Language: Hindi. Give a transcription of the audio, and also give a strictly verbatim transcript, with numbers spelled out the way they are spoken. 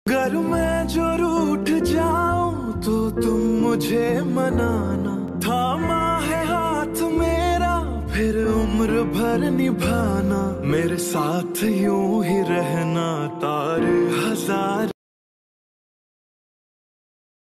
अगर मैं जो रूठ जाऊं तो तुम मुझे मनाना, थामा है हाथ मेरा फिर उम्र भर निभाना, मेरे साथ यूं ही रहना ता